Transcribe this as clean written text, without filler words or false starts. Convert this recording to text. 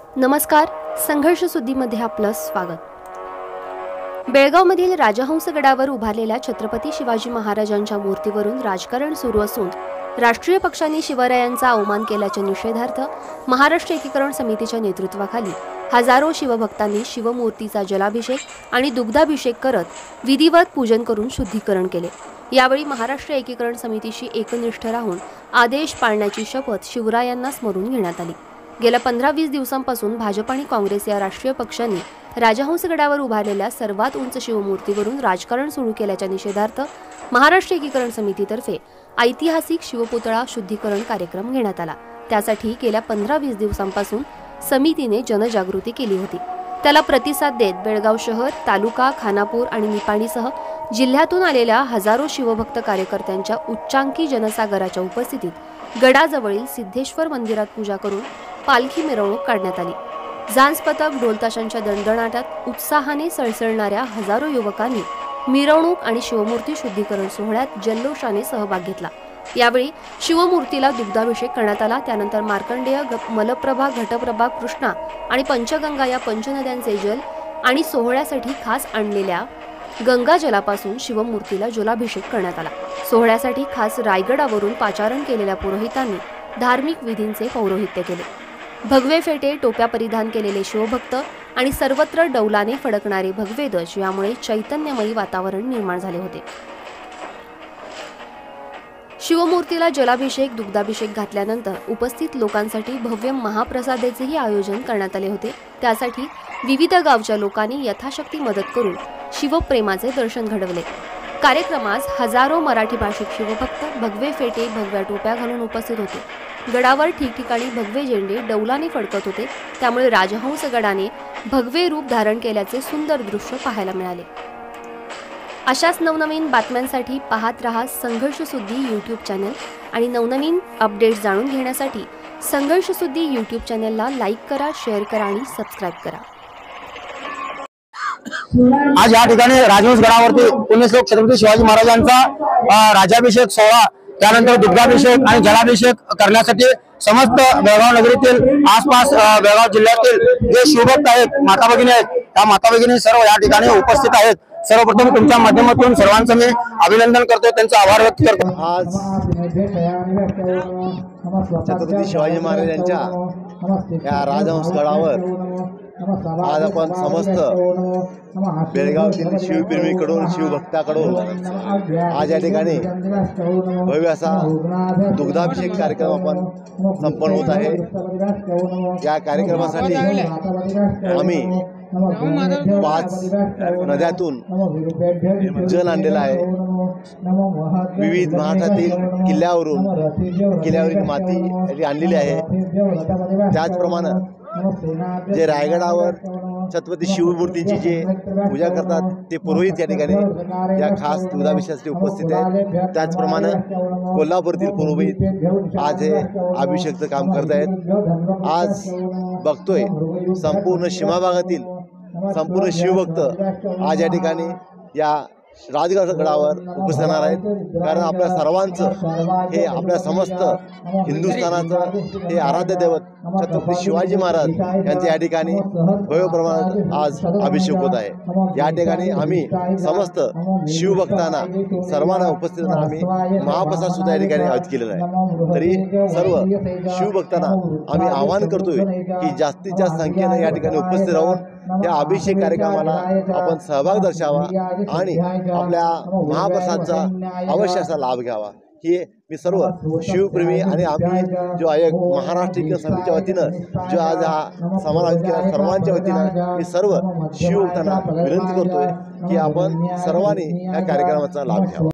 नमस्कार, संघर्ष सुद्धीमध्ये आपलं स्वागत। बेळगावमधील राजहंसगडावर उभारलेल्या छत्रपती शिवाजी महाराजांच्या मूर्तीवरून राजकारण सुरू असून राष्ट्रीय पक्षांनी शिवरायांचा अवमान केल्याच्या निषेधार्थ महाराष्ट्र एकीकरण समितीच्या नेतृत्वाखाली हजारो शिवभक्तांनी शिवमूर्तीचा जलाभिषेक आणि दुग्धाभिषेक करत विधिवत पूजन करून शुद्धीकरण केले। यावेळी महाराष्ट्र एकीकरण समितीशी एकनिष्ठ राहून आदेश पाळण्याची शपथ शिवरायांना स्मरून घेण्यात आली। गेल्या 15-20 दिवसांपासून भाजप आणि काँग्रेस या राष्ट्रीय पक्षांनी राजहंसगडावर उभारलेल्या सर्वात उंच शिवमूर्तीवरून राजकारण सुरू केल्याच्या निषेधार्थ महाराष्ट्र एकीकरण समितीतर्फे ऐतिहासिक शिवपुतळा शुद्धीकरण कार्यक्रम घेण्यात आला। त्यासाठी गेल्या 15-20 दिवसांपासून समितीने जनजागृती केली होती। त्याला प्रतिसाद देत बेळगाव शहर, तालुका, खानापूर आणि निपाणीसह जिल्ह्यातून आलेल्या हजारो शिवभक्त कार्यकर्त्यांच्या उच्चांकी जनसागराच्या उपस्थितीत गडाजवळील सिद्धेश्वर मंदिरात पूजा करून पालखी मिरवणूक काढण्यात आली। झांज पथक, ढोलताशांच्या दणदणाटात उत्साहाने सळसळणाऱ्या हजारो युवकांनी मिरवणूक आणि शिवमूर्ती शुद्धीकरण सोहळ्यात जल्लोषाने सहभाग घेतला। यावेळी शिवमूर्तीला दुग्धाभिषेक करण्यात आला। त्यानंतर मार्कंडेय, मलप्रभा, घटप्रभा, कृष्णा आणि पंचगंगा या पंचनद्यांचे जल आणि सोहळ्यासाठी खास आणलेल्या गंगा जलापासून शिवमूर्तीला जलाभिषेक करण्यात आला। सोहळ्यासाठी खास रायगडावरून पाचारण केलेल्या पुरोहितांनी धार्मिक विधींचे पौरोहित्य केले। भगवे फेटे, टोप्या परिधान केलेले शिवभक्त आणि सर्वत्र डौलाने फडकणारे भगवे ध्वज यामुळे चैतन्यमयी वातावरण निर्माण झाले होते। शिवमूर्तीला जलाभिषेक, दुग्धाभिषेक घातल्यानंतर उपस्थित लोकांसाठी भव्य महाप्रसादाचेही आयोजन करण्यात आले होते। त्यासाठी विविध गावच्या लोकांनी यथाशक्ती मदत करून शिवप्रेमाचे दर्शन घडवले। कार्यक्रमास हजारो मराठी भाषिक शिवभक्त भगवे फेटे, भगव्या टोप्या घालून उपस्थित होते। गडावर ठिकठिकाणी भगवे झेंडे डौलाने फडकत होते, त्यामुळे राजहंसगडाने भगवे रूप धारण केल्याचे सुंदर दृश्य पाहायला मिळाले। अशाच नवनवीन बातम्यांसाठी पाहत रहा संघर्ष सुद्धी यूट्यूब चॅनल आणि नवनवीन अपडेट्स जाणून घेण्यासाठी संघर्ष सुद्धी यूट्यूब चॅनलला लाईक करा, शेअर करा आणि सबस्क्राइब करा। आज या ठिकाणी राजहंसगडावरती पुण्यश्लोक छत्रपती शिवाजी महाराजांचा राज्याभिषेक सोहळा, त्यानंतर दुग्धाभिषेक आणि जलाभिषेक करण्यासाठी समस्त बेळगाव नगरीतील आसपास बेळगाव जिल्ह्यातील जे शिवभक्त आहेत, माता भगिनी आहेत, त्या माता भगिनी सर्व या ठिकाणी उपस्थित आहेत। सर्वप्रथम तुमच्या माध्यमातून सर्वांचं मी अभिनंदन करतो, त्यांचा आभार व्यक्त करतो। आज छत्रपती शिवाजी महाराजांच्या या राजहंसगडावर आज आपण समस्त बेळगावतील शिवप्रेमीकडून, शिवभक्ताकडून आज या ठिकाणी भव्य असा दुग्धाभिषेक कार्यक्रम आपण संपन्न होत आहे। या कार्यक्रमासाठी आम्ही 5 नद्यातून जल आणलेला आहे। विविध महाराष्ट्रातील किल्ल्यावरील माती आणलेली आहे। त्याचप्रमाणे जे रायगडावर छत्रपती शिवमूर्तीची जे पूजा करतात ते पुरोहित या ठिकाणी या खास दुग्धाभिषेकासाठी उपस्थित आहेत। त्याचप्रमाणे कोल्हापूरतील पुरोहित आज हे अभिषेकचं काम करत आहेत। आज बघतोय संपूर्ण सीमाभागातील संपूर्ण शिवभक्त आज या ठिकाणी या राजगडावर उपस्थित राहणार आहेत, कारण आपल्या सर्वांचं हे आपल्या समस्त हिंदुस्थानाचं हे आराध्य दैवत छत्रपती शिवाजी महाराज यांचे या ठिकाणी भव्य प्रमाणात आज अभिषेक होत आहे। या ठिकाणी आम्ही समस्त शिवभक्तांना सर्वांना उपस्थित आम्ही महाप्रसाद सुद्धा या ठिकाणी आयोजित केलेला आहे। तरी सर्व शिवभक्तांना आम्ही आवाहन करतोय की जास्तीत जास्त संख्येने या ठिकाणी उपस्थित राहून या अभिषेक कार्यक्रमाला आपण सहभाग दर्शवावा आणि आपल्या महाप्रसादचा अवश्य असा लाभ घ्यावा। हे मी सर्व शिवप्रेमी आणि आम्ही जो आहे महाराष्ट्र एकीकरण समितीच्या वतीनं जो आज हा समारोह आयोजित केला सर्वांच्या वतीनं मी सर्व शिवभक्तांना विनंती करतोय की आपण सर्वांनी या कार्यक्रमाचा लाभ घ्यावा।